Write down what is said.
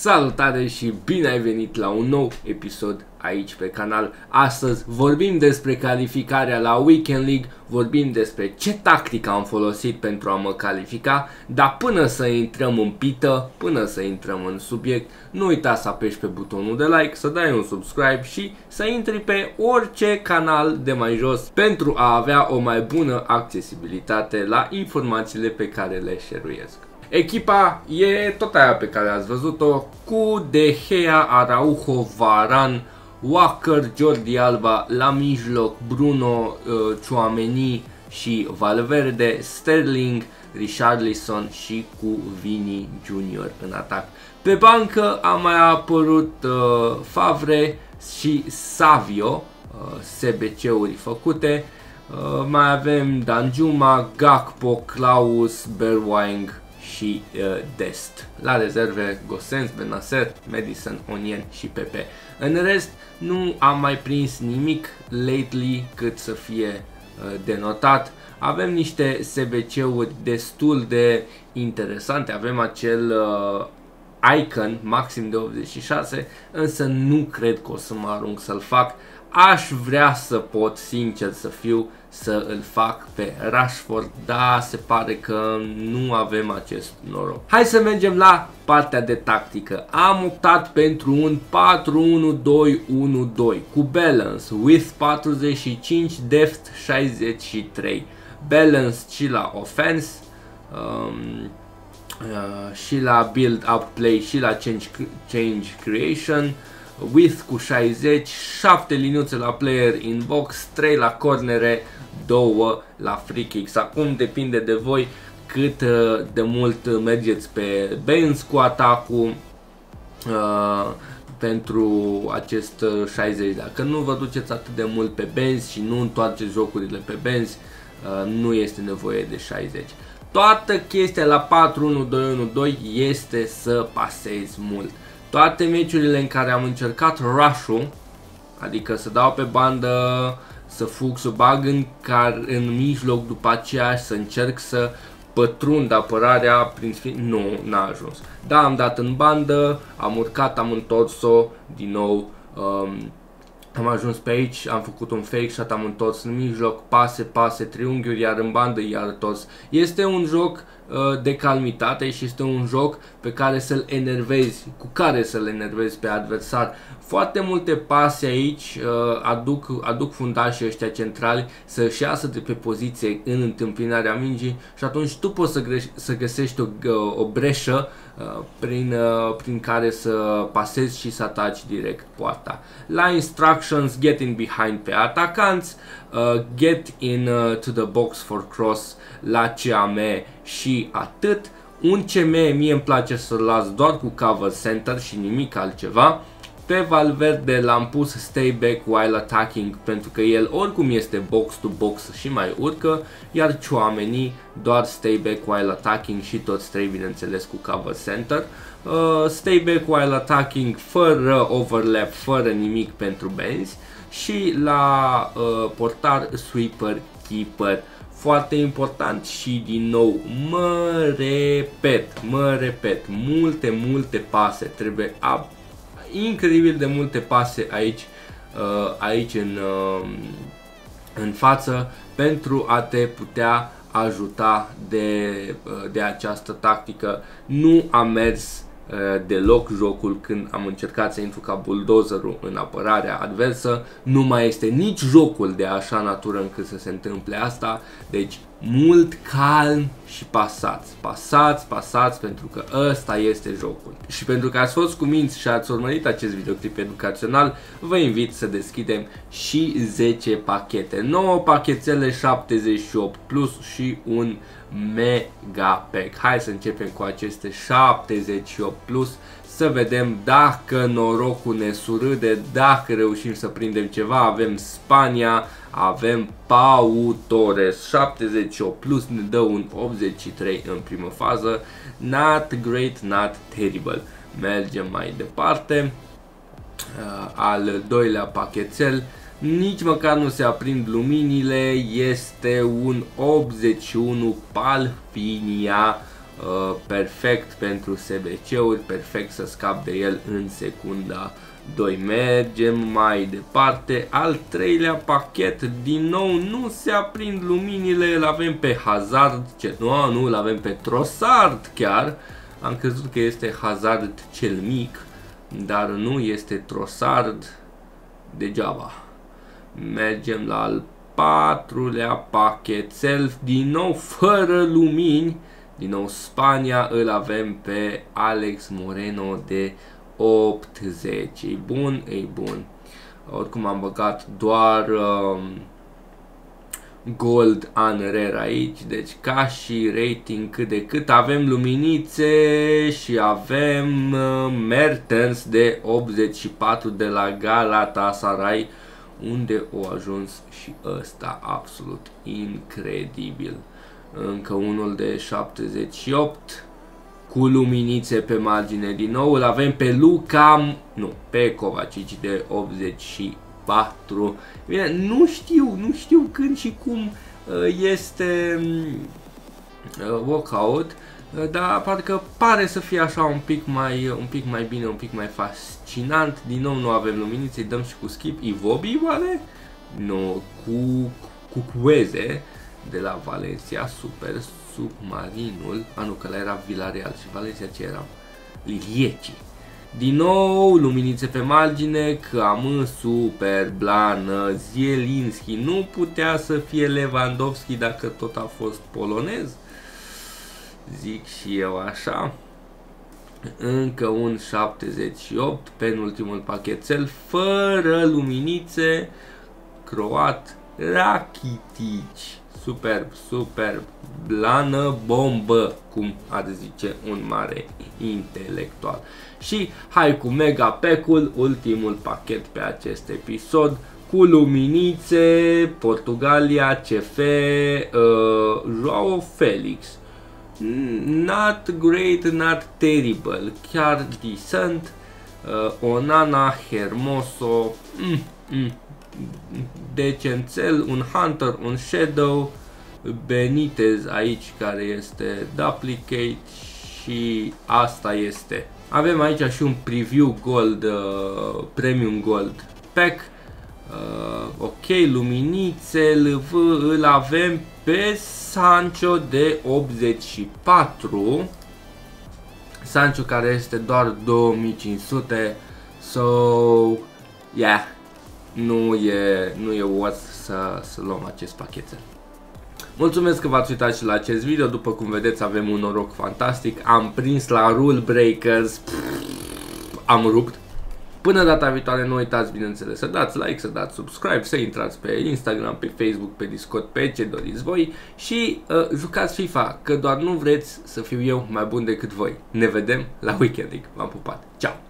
Salutare și bine ai venit la un nou episod aici pe canal. Astăzi vorbim despre calificarea la Weekend League, vorbim despre ce tactică am folosit pentru a mă califica, dar până să intrăm în pită, până să intrăm în subiect, nu uita să apeși pe butonul de like, să dai un subscribe și să intri pe orice canal de mai jos pentru a avea o mai bună accesibilitate la informațiile pe care le share-uiesc. Echipa e tot aia pe care ați văzut-o, cu De Gea, Araujo, Varane, Walker, Jordi Alba la mijloc, Bruno, Tchouaméni și Valverde, Sterling, Richarlison și cu Vini Junior în atac. Pe bancă a mai apărut Favre și Savio, SBC-uri făcute. Mai avem Danjuma, Gakpo, Klaus, Bergwijn și Dest. La rezerve Gosens, Benacer, Madison, Onyen și Pepe. În rest nu am mai prins nimic lately cât să fie denotat. Avem niște SBC-uri destul de interesante. Avem acel Icon maxim de 86, însă nu cred că o să mă arunc să-l fac. Aș vrea să pot, sincer să fiu, să îl fac pe Rashford, dar se pare că nu avem acest noroc. Hai să mergem la partea de tactică. Am optat pentru un 4-1-2-1-2 cu balance, width 45, depth 63. Balance și la offense, și la build up play și la change creation. Width cu 60, 7 liniuțe la player in box, 3 la cornere, 2 la free kicks. Acum depinde de voi cât de mult mergeți pe Benz cu atacul pentru acest 60. Dacă nu vă duceți atât de mult pe Benz și nu întoarceți jocurile pe Benz, nu este nevoie de 60. Toată chestia la 4-1-2-1-2 este să pasezi mult. Toate meciurile în care am încercat rush-ul, adică să dau pe bandă, să fug, să bag în mijloc după aceea și să încerc să pătrund apărarea, nu, n-a ajuns. Da, am dat în bandă, am urcat, am întors-o din nou, am ajuns pe aici, am făcut un fake shot, am întors în mijloc, pase, triunghiuri, iar în bandă, iar întors. Este un joc de calmitate și este un joc pe care să-l enervezi, cu care să-l enervezi pe adversar. Foarte multe pase aici aduc fundașii ăștia centrali să-și iasă de pe poziție în întâmpinarea mingii și atunci tu poți să găsești o breșă prin care să pasezi și să ataci direct poarta. La instructions, get in behind pe atacanți, get in to the box for cross la CAM și atât. Un CM mie îmi place să-l las doar cu cover center și nimic altceva. Pe Valverde l-am pus stay back while attacking pentru că el oricum este box to box și mai urcă, iar Tchouaméni doar stay back while attacking și toți trei bineînțeles cu cover center. Stay back while attacking fără overlap, fără nimic pentru Benz și la portar sweeper keeper. Foarte important și din nou mă repet, multe pase, trebuie incredibil de multe pase aici în față pentru a te putea ajuta de această tactică. Nu a mers deloc jocul când am încercat să intru ca bulldozerul în apărarea adversă. Nu mai este nici jocul de așa natură încât să se întâmple asta. Deci mult calm și pasați pentru că ăsta este jocul. Și pentru că ați fost cu minți și ați urmărit acest videoclip educațional, vă invit să deschidem și 10 pachete, 9 pachetele 78 plus și un mega pack. Hai să începem cu aceste 78 plus, să vedem dacă norocul ne surâde, dacă reușim să prindem ceva. Avem Spania, avem Pau Torres, 78 plus ne dă un 83 în primă fază. Not great, not terrible. Mergem mai departe. Al doilea pachetel, nici măcar nu se aprind luminile, este un 81 Palfinia perfect pentru SBC-uri, perfect să scap de el în secunda 2. Mergem mai departe. Al treilea pachet, din nou nu se aprind luminile, îl avem pe Hazard, nu, îl avem pe Trossard chiar. Am crezut că este Hazard cel mic, dar nu, este Trossard degeaba. Mergem la al patrulea pachetel, din nou fără lumini, din nou Spania, îl avem pe Alex Moreno de 80. E bun, e bun. Oricum am băgat doar Gold and Rare aici, deci ca și rating cât de cât. Avem luminițe și avem Mertens de 84 de la Galatasaray, unde o ajuns și ăsta absolut incredibil. Încă unul de 78 cu luminițe pe margine din nou. Îl avem pe pe Kovacic de 84. Bine, nu știu când și cum este walkout, dar parcă pare să fie așa un pic mai bine, un pic mai fascinant. Din nou nu avem luminițe, dăm și cu skip. Iwobi oare? Nu, cu Cueze de la Valencia, super. Submarinul, nu, că la era Villarreal și Valencia ce era? Lilieci. Din nou luminițe pe margine, cam super blană. Zielinski nu putea să fie Lewandowski dacă tot a fost polonez, zic și eu așa. Încă un 78, penultimul pachetel, fără luminițe, croat, Rakitic. Superb, superb, blană bombă, cum ar zice un mare intelectual. Și hai cu mega pack-ul, ultimul pachet pe acest episod, cu luminițe, Portugalia, CF, Joao Felix. Not great, not terrible, chiar decent. Onana, Hermoso, decențel, un Hunter, un Shadow, Benitez aici care este duplicate și asta este. Avem aici și un preview gold, premium gold pack. Ok, luminițe, îl avem pe Sancho de 84. Sancho care este doar 2500. So, yeah, nu e worth să luăm acest pachetel. Mulțumesc că v-ați uitat și la acest video. După cum vedeți, avem un noroc fantastic. Am prins la Rule Breakers. Am rupt. Până data viitoare, nu uitați, bineînțeles, să dați like, să dați subscribe, să intrați pe Instagram, pe Facebook, pe Discord, pe ce doriți voi și jucați FIFA, că doar nu vreți să fiu eu mai bun decât voi. Ne vedem la Weekend League. V-am pupat. Ciao!